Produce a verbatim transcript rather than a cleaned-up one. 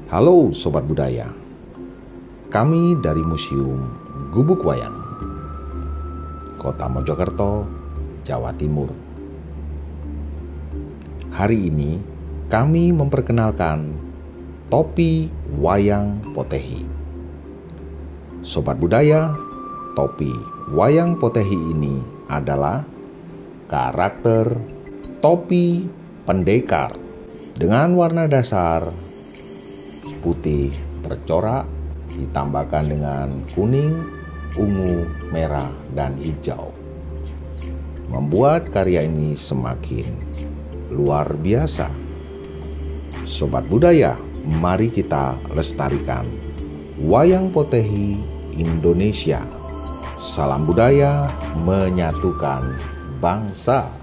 Halo Sobat Budaya, kami dari Museum Gubuk Wayang, Kota Mojokerto, Jawa Timur. Hari ini kami memperkenalkan topi wayang Potehi. Sobat Budaya, topi wayang Potehi ini adalah karakter topi pendekar dengan warna dasar putih bercorak ditambahkan dengan kuning, ungu, merah, dan hijau. Membuat karya ini semakin luar biasa. Sobat Budaya, mari kita lestarikan wayang Potehi Indonesia. Salam budaya menyatukan bangsa.